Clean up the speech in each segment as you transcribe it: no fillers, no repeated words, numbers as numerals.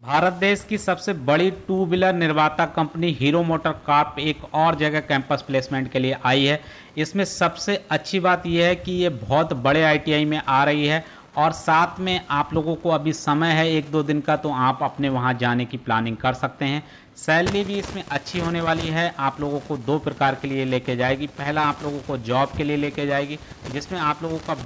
भारत देश की सबसे बड़ी टू व्हीलर निर्माता कंपनी हीरो मोटर कॉर्प एक और जगह कैंपस प्लेसमेंट के लिए आई है। इसमें सबसे अच्छी बात यह है कि ये बहुत बड़े आईटीआई में आ रही है और साथ में आप लोगों को अभी समय है एक दो दिन का, तो आप अपने वहाँ जाने की प्लानिंग कर सकते हैं। सैलरी भी इसमें अच्छी होने वाली है। आप लोगों को दो प्रकार के लिए लेके जाएगी। पहला आप लोगों को जॉब के लिए लेके जाएगी, जिसमें आप लोगों का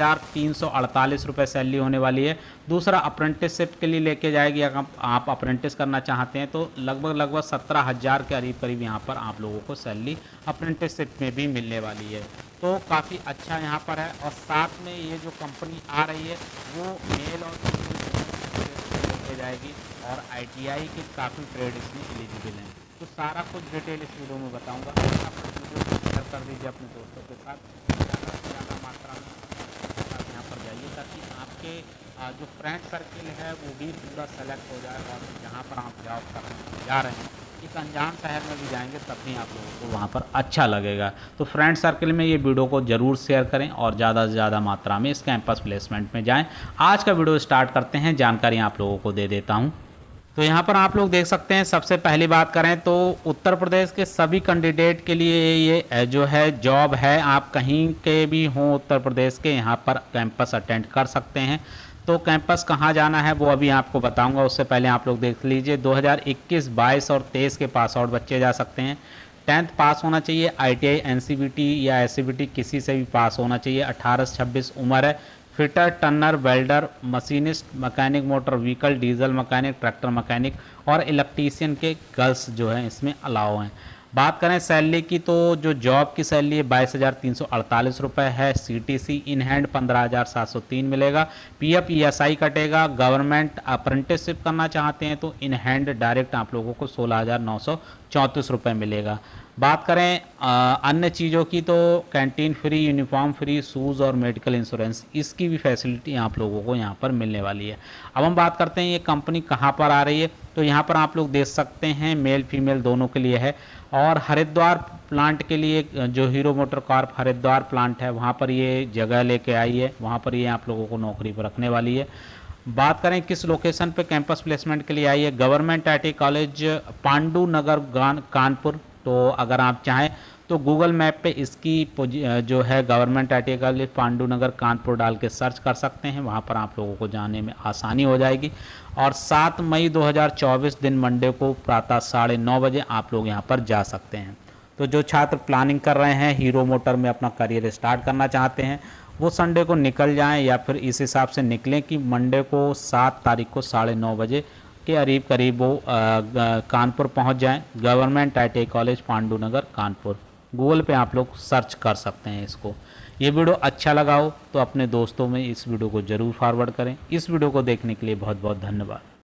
22,348 रुपये सैलरी होने वाली है। दूसरा अप्रेंटिसशिप के लिए लेके जाएगी। अगर आप अप्रेंटिस करना चाहते हैं तो लगभग 17,000 के करीब करीब यहाँ पर आप लोगों को सैलरी अप्रेंटिसशिप में भी मिलने वाली है। तो काफ़ी अच्छा यहाँ पर है। और साथ में ये जो कंपनी आ रही है वो मेल और फीमेल लेके जाएगी और आईटीआई के काफ़ी ट्रेड इसमें एलिजिबल हैं। तो सारा कुछ डिटेल इस वीडियो में बताऊंगा। आप वीडियो को शेयर कर दीजिए अपने दोस्तों के साथ, ज़्यादा से ज़्यादा मात्रा में यहाँ पर जाइए ताकि आपके जो फ्रेंड सर्किल है वो भी पूरा सेलेक्ट हो जाए। और जहाँ पर आप जॉब करने जा रहे हैं, एक अनजान शहर में भी जाएंगे तब भी आप लोगों को वहाँ पर अच्छा लगेगा। तो फ्रेंड सर्किल में ये वीडियो को ज़रूर शेयर करें और ज़्यादा से ज़्यादा मात्रा में इस कैंपस प्लेसमेंट में जाएं। आज का वीडियो स्टार्ट करते हैं। जानकारी आप लोगों को दे देता हूँ। तो यहाँ पर आप लोग देख सकते हैं, सबसे पहली बात करें तो उत्तर प्रदेश के सभी कैंडिडेट के लिए ये जो है जॉब है। आप कहीं के भी हों उत्तर प्रदेश के, यहाँ पर कैंपस अटेंड कर सकते हैं। तो कैंपस कहाँ जाना है वो अभी आपको बताऊंगा। उससे पहले आप लोग देख लीजिए 2021, 22 और 23 के पास आउट बच्चे जा सकते हैं। 10th पास होना चाहिए। आईटीआई, एनसीवीटी या एससीवीटी किसी से भी पास होना चाहिए। 18 से 26 उम्र है। Fitter, turner, welder, machinist, mechanic motor vehicle, diesel mechanic, tractor mechanic और इलेक्ट्रीशियन के गर्ल्स जो हैं इसमें अलाउ हैं। बात करें सैलरी की तो जो जॉब की सैलरी है 22,348 रुपये है। सीटीसी इन हैंड 15,703 मिलेगा। पीएफ ईएसआई कटेगा। गवर्नमेंट अप्रेंटिसशिप करना चाहते हैं तो इन हैंड डायरेक्ट आप लोगों को 16,934 रुपये मिलेगा। बात करें अन्य चीज़ों की तो canteen free, uniform free, shoes और मेडिकल इंश्योरेंस, इसकी भी फैसिलिटी आप लोगों को यहाँ पर मिलने वाली है। अब हम बात करते हैं ये कंपनी कहाँ पर आ रही है। तो यहाँ पर आप लोग देख सकते हैं मेल फीमेल दोनों के लिए है। और हरिद्वार प्लांट के लिए जो Hero Motor Corp Haridwar plant है वहाँ पर ये जगह लेके आई है। वहाँ पर ये आप लोगों को नौकरी पर रखने वाली है। बात करें किस लोकेशन पे कैंपस प्लेसमेंट के लिए आई है, government IT college Pandu Nagar Kanpur. तो अगर आप चाहें तो गूगल मैप पे इसकी जो है government IT college Pandu Nagar Kanpur डाल के सर्च कर सकते हैं। वहाँ पर आप लोगों को जाने में आसानी हो जाएगी। और 7 मई 2024 दिन मंडे को प्रातः 9:30 बजे आप लोग यहाँ पर जा सकते हैं। तो जो छात्र प्लानिंग कर रहे हैं हीरो मोटर में अपना करियर स्टार्ट करना चाहते हैं वो संडे को निकल जाएं या फिर इस हिसाब से निकलें कि मंडे को 7 तारीख को 9:30 बजे के करीब करीब वो कानपुर पहुंच जाएं। Government ITI college Pandu Nagar Kanpur, Google पे आप लोग सर्च कर सकते हैं इसको। ये वीडियो अच्छा लगा हो तो अपने दोस्तों में इस वीडियो को ज़रूर फॉरवर्ड करें। इस वीडियो को देखने के लिए बहुत बहुत धन्यवाद।